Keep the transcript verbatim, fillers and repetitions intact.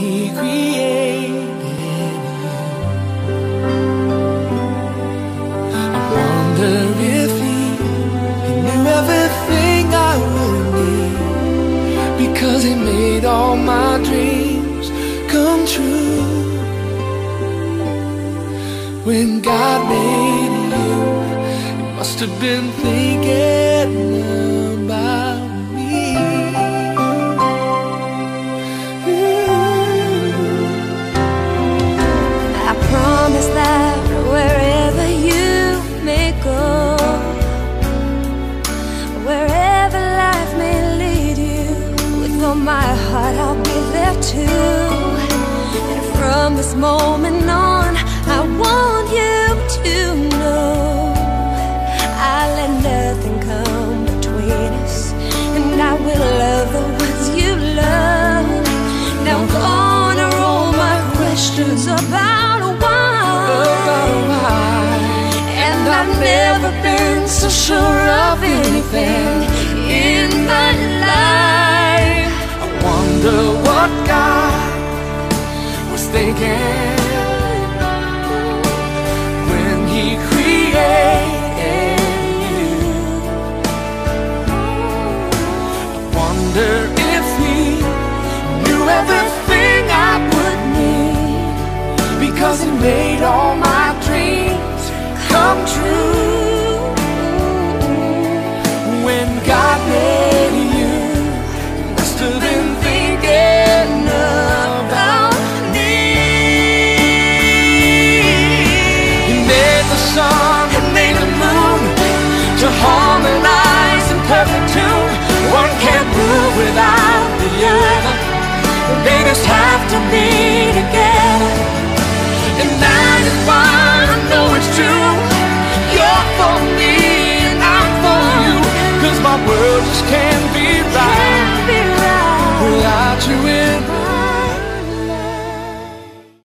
He created you. I wonder if He, he knew everything I would need, because He made all my dreams come true. When God made you, He must have been thinking about me. I promise that wherever you may go, wherever life may lead you, with all my heart I'll be there too. And from this moment on, I want you to know I let nothing come between us, and I will love the ones you love. Now I'm gonna roll my questions about why, About why. and I've never been so sure of anything in my life. I wonder what God was thinking when He created you. I wonder if He knew everything I would need, because He made all my dreams come